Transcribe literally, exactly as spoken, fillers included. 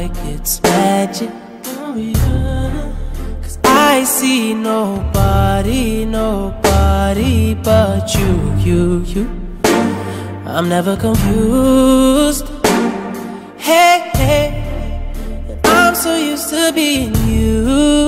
like it's magic. Oh yeah. Cause I see nobody, nobody but you, you, you. I'm never confused. Hey, hey, and I'm so used to being you.